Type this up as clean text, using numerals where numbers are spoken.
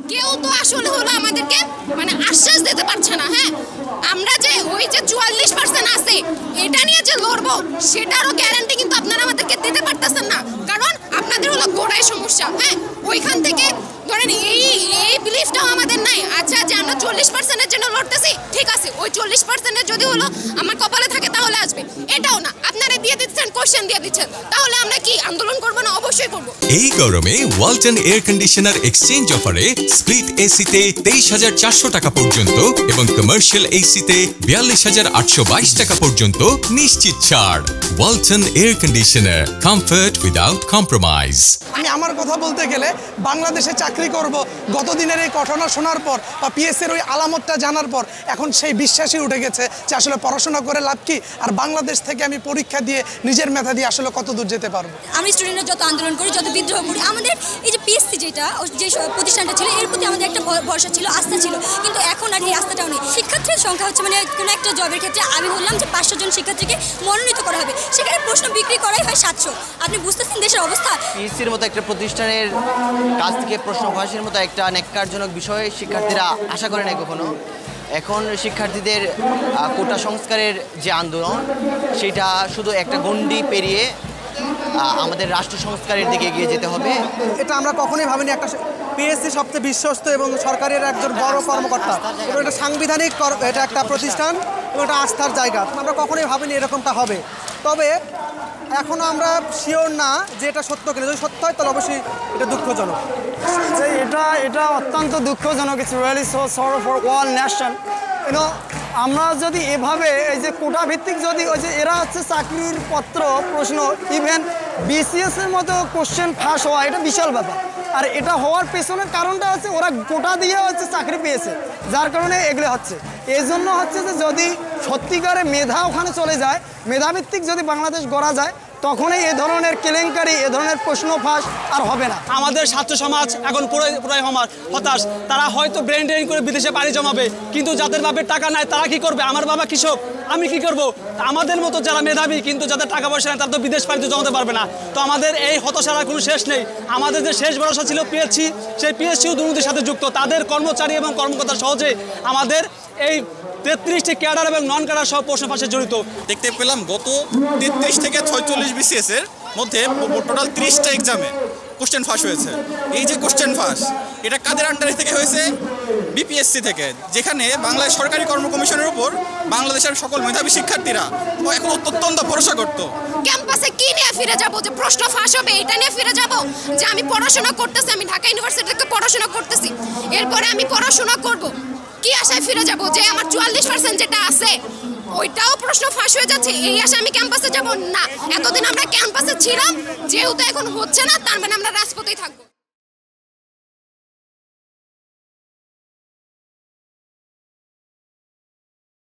কেউ তো আসলে হলো আমাদেরকে মানে আশ্বাস দিতে পারছে না। হ্যাঁ, আমরা যে ওই যে 44% আছে এটা নিয়ে যে লড়বো সেটারও গ্যারান্টি কিন্তু আপনারা আমাদেরকে দিতে পারতেছেন না, কারণ আপনাদের হলো গোড়ায় সমস্যা। হ্যাঁ, ওইখান থেকে ধরেন এই বিলিফটাও আমাদের নাই। আচ্ছা, যে আমরা 40%-এর জন্য লড়তেছি, ঠিক আছে, ওই 40%-এর যদি হলো আমার কপালে থাকে তাহলে আসবে, এটাও না। আপনারা দিয়ে দিচ্ছেন, কোশ্চেন দিয়ে দিচ্ছেন, তাহলে আমরা কি আন্দোলন করবো না? অবশ্যই করবো। এই গরমে ওয়ালটন এয়ার কন্ডিশনার এক্সচেঞ্জ অফারে স্প্লিট এসিতে 23,400 টাকা পর্যন্ত এবং কমার্শিয়াল এসিতে 42,822 টাকা পর্যন্ত নিশ্চিত ছাড়। Walton air conditioner, comfort without compromise. আমি আমার কথা বলতে গেলে বাংলাদেশে চাকরি করব, গতদিনের এই ঘটনা শোনার পর বা পিএসসির ওই আলামতটা জানার পর এখন সেই বিশ্বাসই উঠে গেছে যে আসলে পড়াশোনা করে লাভ কি, আর বাংলাদেশ থেকে আমি পরীক্ষা দিয়ে নিজের মেধা দিয়ে আসলে কত দূর যেতে পারবো। আমি স্টুডেন্টরা যত আন্দোলন করি, যত বিদ্রোহ করি, আমাদের এই যে পিএসসি যেটা যে প্রতিষ্ঠানটা ছিল এর প্রতি আমাদের একটা ভরসা ছিল, আস্থা ছিল, কিন্তু এখন আর এই আস্থাটাও নেই। শিক্ষার্থীর সংখ্যা হচ্ছে মানে কোনো একটা জবের ক্ষেত্রে আমি বললাম যে 500 জন শিক্ষার্থীকে মনোনীত করা হবে, সেখানে প্রশ্ন বিক্রি করাই হয় 700। আপনি বুঝতেছেন দেশের অবস্থা। পিএসসির মতো একটা প্রতিষ্ঠানের কাছ থেকে প্রশ্ন ফাঁসের মতো একটা ন্যাক্কারজনক বিষয় শিক্ষার্থীরা আশা করে নাই কখনো। এখন শিক্ষার্থীদের কোটা সংস্কারের যে আন্দোলন, সেটা শুধু একটা গণ্ডি পেরিয়ে আমাদের রাষ্ট্র সংস্কারের দিকে এগিয়ে যেতে হবে। এটা আমরা কখনোই ভাবিনি। একটা পিএসসি সবচেয়ে বিশ্বস্ত এবং সরকারের একজন বড় কর্মকর্তা এবং এটা সাংবিধানিক, এটা একটা প্রতিষ্ঠান এবং এটা আস্থার জায়গা। আমরা কখনোই ভাবিনি এরকমটা হবে। তবে এখনও আমরা শিওর না যে এটা সত্য কিনা। যদি সত্য হয় তাহলে অবশ্যই এটা দুঃখজনক। এটা অত্যন্ত দুঃখজনক। It's really so sorrow for all nation. আমরা যদি এভাবে এই যে কোটা ভিত্তিক যদি ওই যে এরা হচ্ছে চাকরির পত্র প্রশ্ন, ইভেন বিসিএসের মতো কোশ্চেন ফাঁস হওয়া, এটা বিশাল ব্যাপার। আর এটা হওয়ার পেছনের কারণটা হচ্ছে ওরা কোটা দিয়ে হচ্ছে চাকরি পেয়েছে, যার কারণে এগুলো হচ্ছে। এই জন্য হচ্ছে যে যদি সত্যিকারে মেধা ওখানে চলে যায়, মেধাভিত্তিক যদি বাংলাদেশ গড়া যায়, তখনই এ ধরনের কেলেঙ্কারি, এ ধরনের প্রশ্ন ফাঁস আর হবে না। আমাদের ছাত্র সমাজ এখন পুরাই হতাশ। তারা হয়তো ব্রেন ড্রেন করে বিদেশে পাড়ি জমাবে, কিন্তু যাদের বাপের টাকা নাই তারা কি করবে? আমার বাবা কৃষক, আমি কি করব? আমাদের মতো যারা মেধাবী কিন্তু যাদের টাকা পয়সা নেই তারা তো বিদেশ পাড়িতে জমাতে পারবে না। তো আমাদের এই হতাশার কোনো শেষ নেই। আমাদের যে শেষ ভরসা ছিল পিএসসি, সেই পিএসসিও দুর্নীতির সাথে যুক্ত। তাদের কর্মচারী এবং কর্মকর্তা সহজে আমাদের এই 33টি ক্যাডার এবং নন ক্যাডার সহ প্রশ্ন ফাঁসে জড়িত। দেখতে পেলাম গত 33 থেকে 46 বিসিএস এর মধ্যে টোটাল 30টা এক্সামে কোশ্চেন ফাঁস হয়েছে। এই যে কোশ্চেন ফাঁস, এটা কাদের আন্ডারে থেকে হয়েছে? বিপিএসসি থেকে, যেখানে বাংলাদেশ সরকারি কর্ম কমিশনের উপর বাংলাদেশের সকল মেধাবী শিক্ষার্থীরা এখন অত্যন্ত ভরসা করতো। ক্যাম্পাসে কি নিয়ে ফিরে যাব? যে প্রশ্ন ফাঁস হবে এটা নিয়ে ফিরে যাব? যে আমি পড়াশোনা করতেছি, আমি ঢাকা ইউনিভার্সিটি থেকে পড়াশোনা করতেছি, এরপরে আমি পড়াশোনা করব, কি আশায় ফিরে যাব? যে আমার 44% যেটা আছে ওইটাও প্রশ্ন ফাঁস হয়ে যাচ্ছে, এই আশা আমি ক্যাম্পাসে যাব না। এতদিন আমরা ক্যাম্পাসে ছিলাম, যেহেতু এখন হচ্ছে না, তার মানে আমরা রাজপথেই থাকবো।